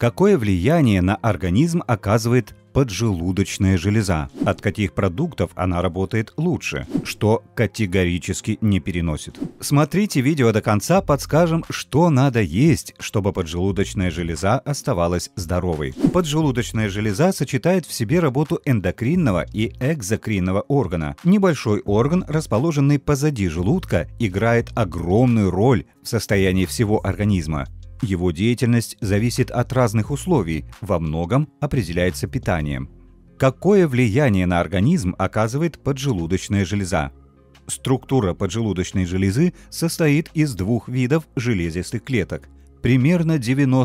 Какое влияние на организм оказывает поджелудочная железа? От каких продуктов она работает лучше? Что категорически не переносит? Смотрите видео до конца, подскажем, что надо есть, чтобы поджелудочная железа оставалась здоровой. Поджелудочная железа сочетает в себе работу эндокринного и экзокринного органа. Небольшой орган, расположенный позади желудка, играет огромную роль в состоянии всего организма. Его деятельность зависит от разных условий, во многом определяется питанием. Какое влияние на организм оказывает поджелудочная железа? Структура поджелудочной железы состоит из двух видов железистых клеток. Примерно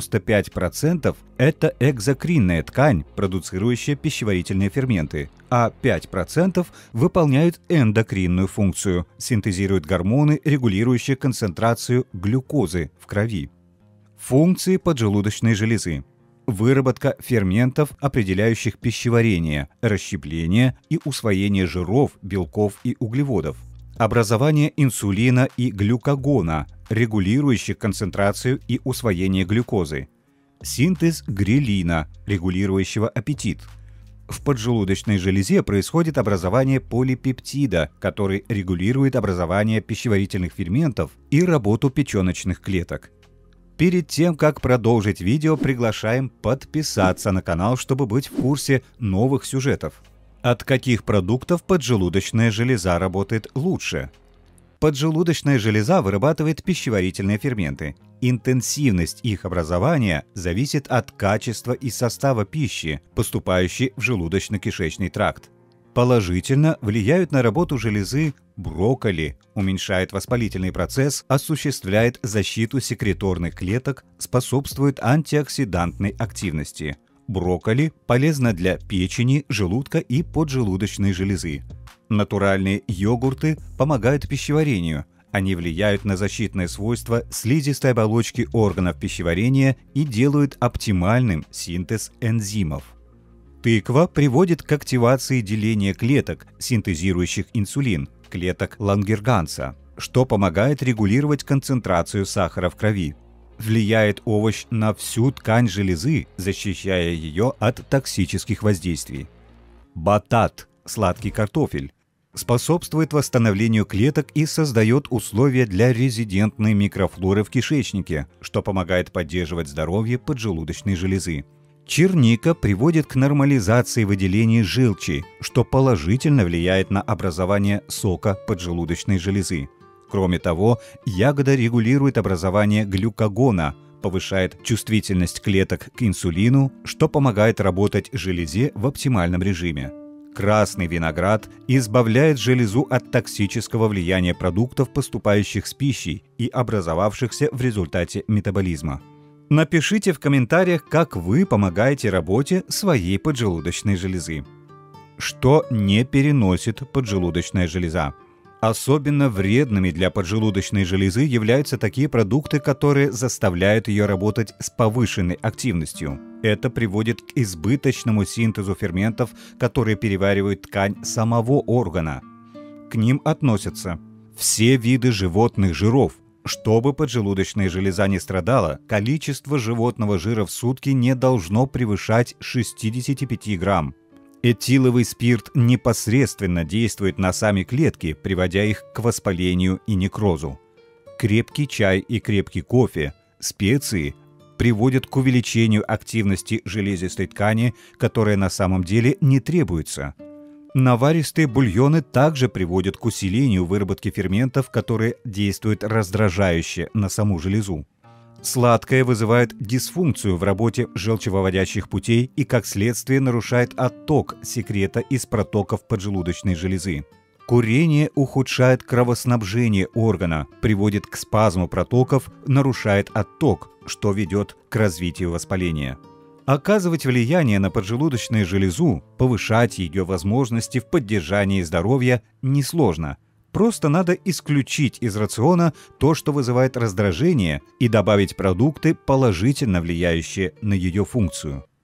95% – это экзокринная ткань, продуцирующая пищеварительные ферменты, а 5% выполняют эндокринную функцию, синтезируют гормоны, регулирующие концентрацию глюкозы в крови. Функции поджелудочной железы. Выработка ферментов, определяющих пищеварение, расщепление и усвоение жиров, белков и углеводов. Образование инсулина и глюкагона, регулирующих концентрацию и усвоение глюкозы. Синтез грелина, регулирующего аппетит. В поджелудочной железе происходит образование полипептида, который регулирует образование пищеварительных ферментов и работу печёночных клеток. Перед тем, как продолжить видео, приглашаем подписаться на канал, чтобы быть в курсе новых сюжетов. От каких продуктов поджелудочная железа работает лучше? Поджелудочная железа вырабатывает пищеварительные ферменты. Интенсивность их образования зависит от качества и состава пищи, поступающей в желудочно-кишечный тракт. Положительно влияют на работу железы брокколи, уменьшает воспалительный процесс, осуществляет защиту секреторных клеток, способствует антиоксидантной активности. Брокколи полезно для печени, желудка и поджелудочной железы. Натуральные йогурты помогают пищеварению. Они влияют на защитные свойства слизистой оболочки органов пищеварения и делают оптимальным синтез энзимов. Тыква приводит к активации деления клеток, синтезирующих инсулин, клеток Лангерганса, что помогает регулировать концентрацию сахара в крови. Влияет овощ на всю ткань железы, защищая ее от токсических воздействий. Батат, сладкий картофель, способствует восстановлению клеток и создает условия для резидентной микрофлоры в кишечнике, что помогает поддерживать здоровье поджелудочной железы. Черника приводит к нормализации выделения желчи, что положительно влияет на образование сока поджелудочной железы. Кроме того, ягода регулирует образование глюкагона, повышает чувствительность клеток к инсулину, что помогает работать железе в оптимальном режиме. Красный виноград избавляет железу от токсического влияния продуктов, поступающих с пищей и образовавшихся в результате метаболизма. Напишите в комментариях, как вы помогаете работе своей поджелудочной железы. Что не переносит поджелудочная железа? Особенно вредными для поджелудочной железы являются такие продукты, которые заставляют ее работать с повышенной активностью. Это приводит к избыточному синтезу ферментов, которые переваривают ткань самого органа. К ним относятся все виды животных жиров. Чтобы поджелудочная железа не страдала, количество животного жира в сутки не должно превышать 65 грамм. Этиловый спирт непосредственно действует на сами клетки, приводя их к воспалению и некрозу. Крепкий чай и крепкий кофе, специи приводят к увеличению активности железистой ткани, которая на самом деле не требуется. Наваристые бульоны также приводят к усилению выработки ферментов, которые действуют раздражающе на саму железу. Сладкое вызывает дисфункцию в работе желчевыводящих путей и, как следствие, нарушает отток секрета из протоков поджелудочной железы. Курение ухудшает кровоснабжение органа, приводит к спазму протоков, нарушает отток, что ведет к развитию воспаления. Оказывать влияние на поджелудочную железу, повышать ее возможности в поддержании здоровья несложно. Просто надо исключить из рациона то, что вызывает раздражение, и добавить продукты, положительно влияющие на ее функцию.